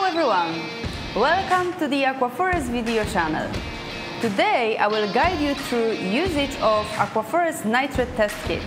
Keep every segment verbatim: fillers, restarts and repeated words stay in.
everyone! Welcome to the Aquaforest video channel. Today I will guide you through usage of Aquaforest Nitrate Test Kit.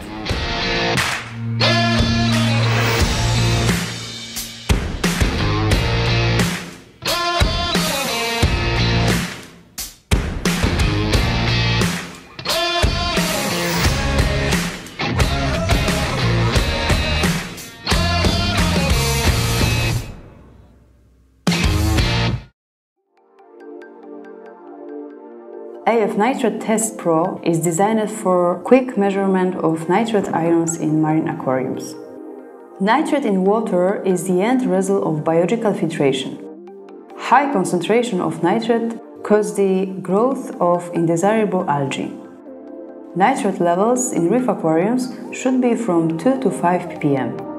A F Nitrate TestPro is designed for quick measurement of nitrate ions in marine aquariums. Nitrate in water is the end result of biological filtration. High concentration of nitrate cause the growth of undesirable algae. Nitrate levels in reef aquariums should be from two to five p p m.